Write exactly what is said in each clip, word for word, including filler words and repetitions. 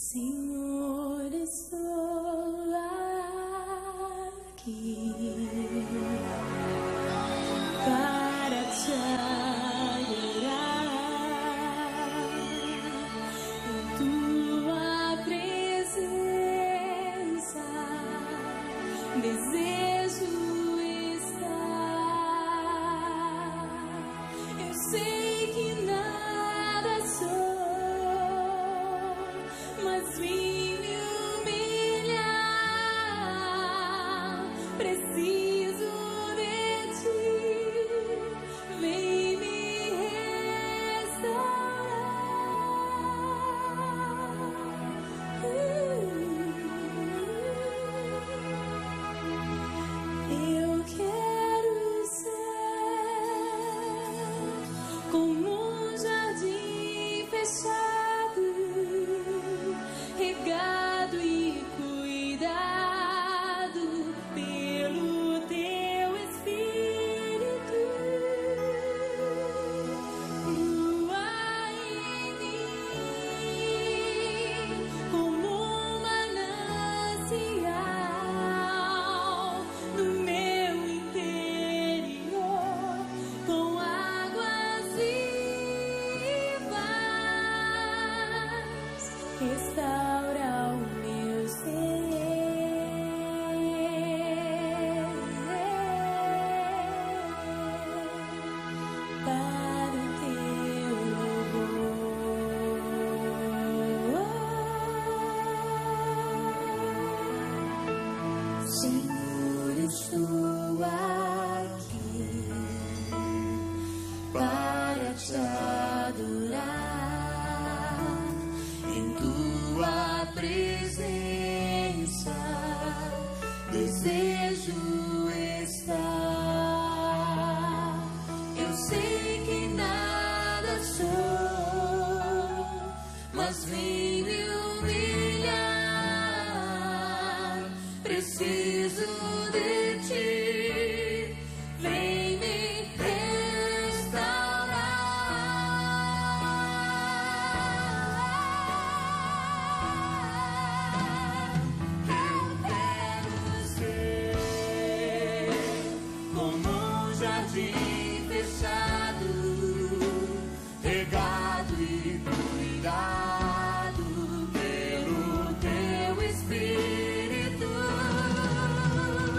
Senhor, estou aqui para te adorar em tua presença. Desejo estar. Eu sei que nada sou, mas vim me humilhar. Preciso de ti, vem me restaurar. Eu quero ser como um jardim fechado, regado e cuidado pelo teu Espírito. Flua em mim como um manancial no meu interior, com águas vivas. Restaura o meu ser para o teu louvor. Senhor, estou aqui para te adorar em tua presença. Desejo estar. Eu sei que nada sou, mas vim me humilhar. Preciso de ti, vem me restaurar. Eu quero ser como um jardim fechado, regado e cuidado pelo teu Espírito.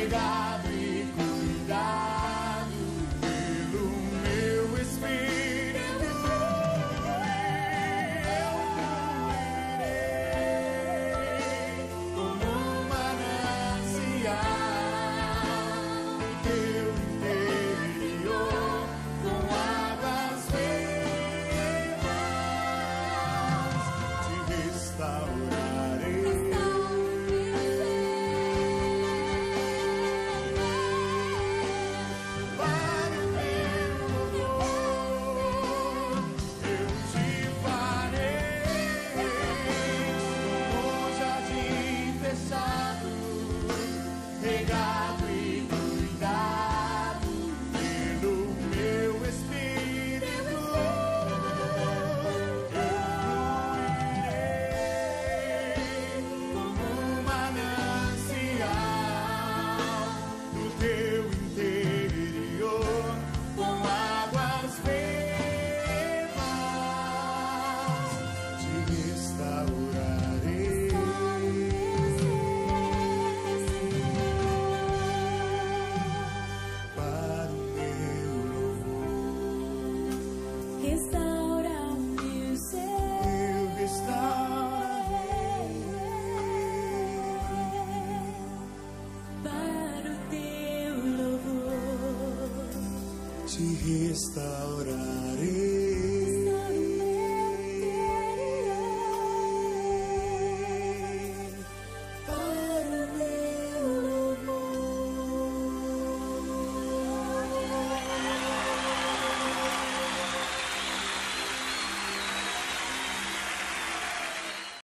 regado e cuidado pelo meu Espírito. Eu fluirei como um manancial do teu interior, com águas vivas te restaurarei. Para o teu louvor eu te farei como um jardim fechado, regado e cuidado pelo meu Espírito. Eu fluirei como um manancial do teu interior, com águas vivas te restaurarei. Para o meu louvor Restaura-me o ser. eu restaurarei. Para o teu louvor, Te restaurarei.